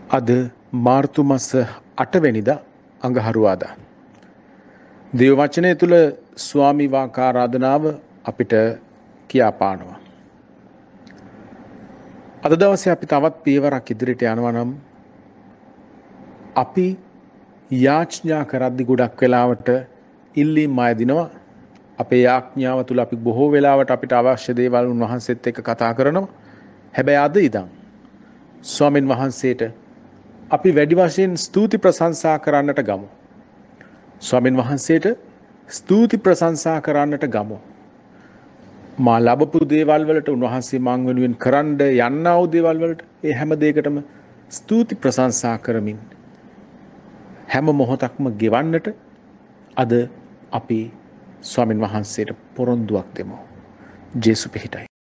අද මාර්තු මාස 8 වෙනිදා අඟහරුවාදා. දේව වචනය තුල ස්වාමි වාකාරාධනාව අපිට කියා පානවා. අද දවසේ අපි තවත් පියවරක් ඉදිරියට යනවා නම් අපි යාඥා කරද්දි ගොඩක් වෙලාවට ඉල්ලීම් ආයදිනවා. අපේ යාඥාව තුල අපි බොහෝ වෙලාවට අපිට අවශ්‍ය දේවල් උන්වහන්සේත් එක්ක කතා කරනවා. හැබැයි අද ඉඳන් ස්වාමින් වහන්සේට අපි වැඩි වශයෙන් ස්තුති ප්‍රශංසා කරන්නට ගමු. ස්වාමින් වහන්සේට ස්තුති ප්‍රශංසා කරන්නට ගමු. මා ලැබපු දේවල් වලට උන්වහන්සේ මං වෙනුවෙන් කරන්න යන්නා වූ දේවල් වලට ඒ හැම දෙයකටම ස්තුති ප්‍රශංසා කරමින් හැම මොහොතක්ම ගෙවන්නට අද අපි ස්වාමින් වහන්සේට පොරොන්දුවක් දෙමු. ජේසු පිහිටයි.